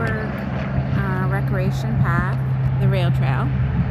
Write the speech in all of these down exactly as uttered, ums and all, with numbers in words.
Alburgh uh, Recreation Path, the rail trail.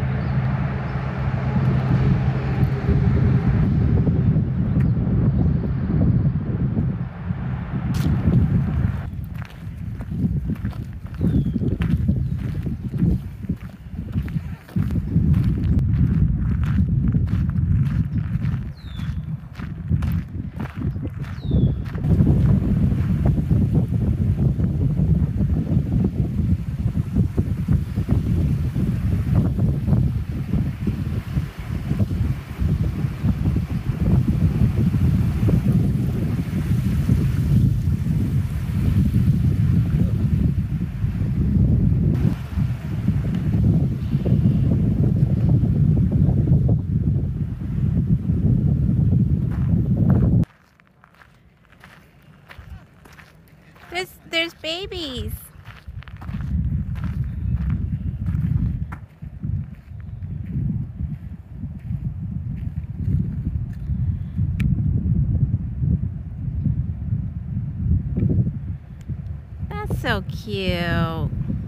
There's, there's babies. That's so cute.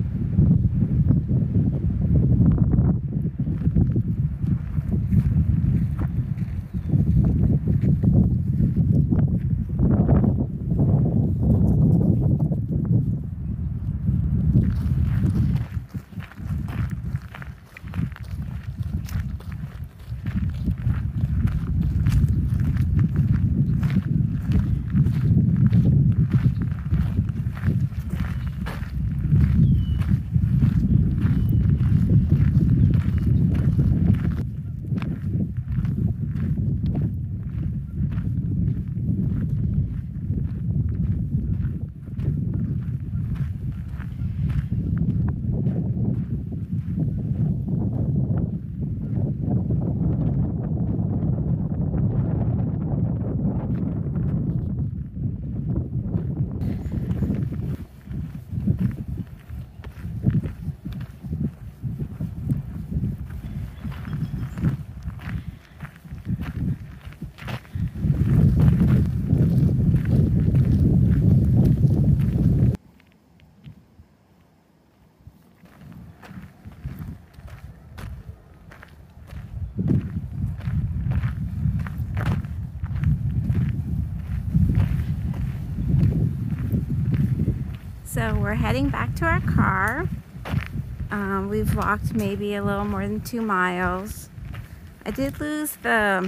So we're heading back to our car. Um, we've walked maybe a little more than two miles. I did lose the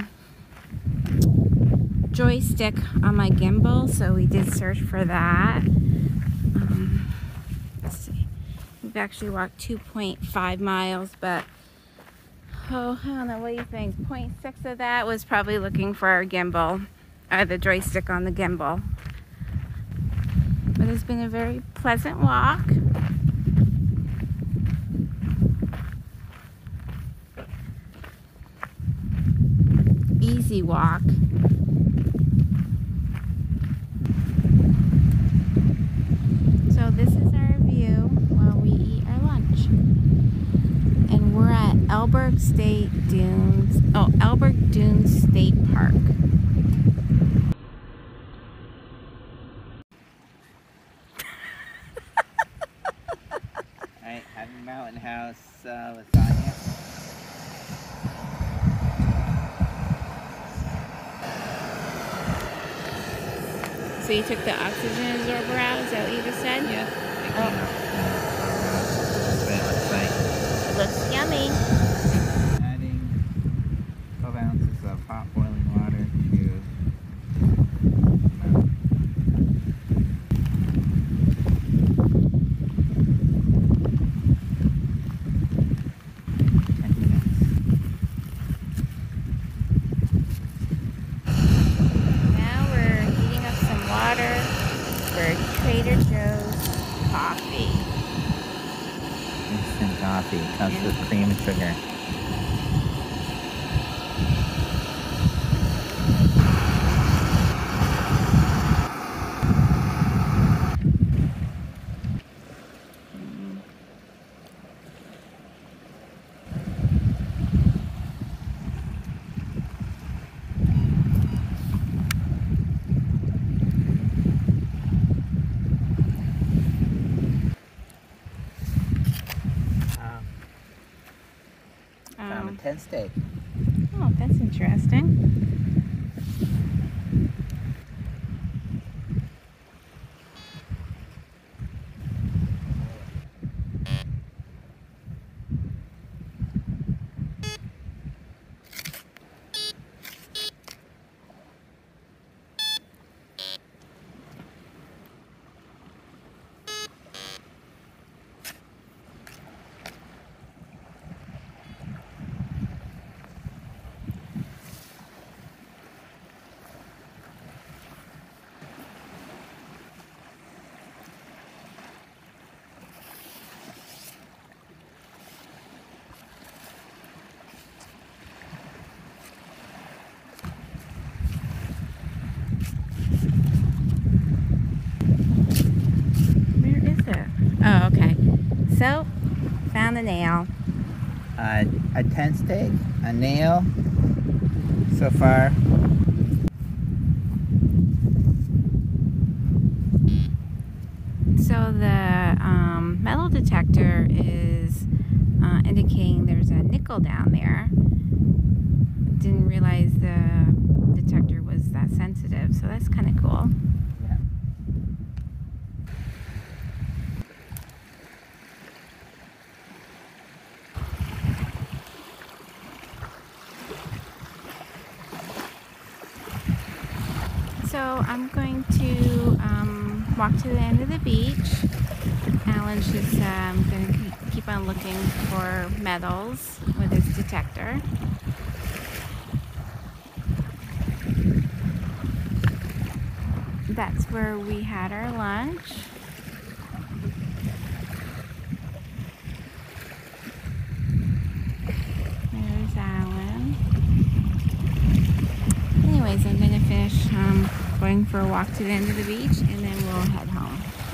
joystick on my gimbal, so we did search for that. Um, let's see. We've actually walked two point five miles, but oh, I don't know, what do you think? zero point six of that was probably looking for our gimbal, or the joystick on the gimbal. But it's been a very pleasant walk. Easy walk. So this is our view while we eat our lunch. And we're at Alburgh State Dunes, oh, Alburgh Dunes State Park. Alright, having Mountain House uh, lasagna. So you took the oxygen absorber out, is that what you just said? Yeah. Oh. That's what it looks like. It looks yummy. Adding twelve ounces of hot boiling water to Trader Joe's coffee. Instant coffee. Comes and with cream and sugar. steak. Oh, that's interesting. Oh, okay. So, found a nail. Uh, a tent stake, a nail, so far. So the um, metal detector is uh, indicating there's a nickel down there. Didn't realize the detector was that sensitive, so that's kind of cool. Yeah. So I'm going to um, walk to the end of the beach. Alan's just um, going to keep on looking for metals with his detector. That's where we had our lunch. There's Alan. Anyways, I'm going to finish um, going for a walk to the end of the beach, and then we'll head home.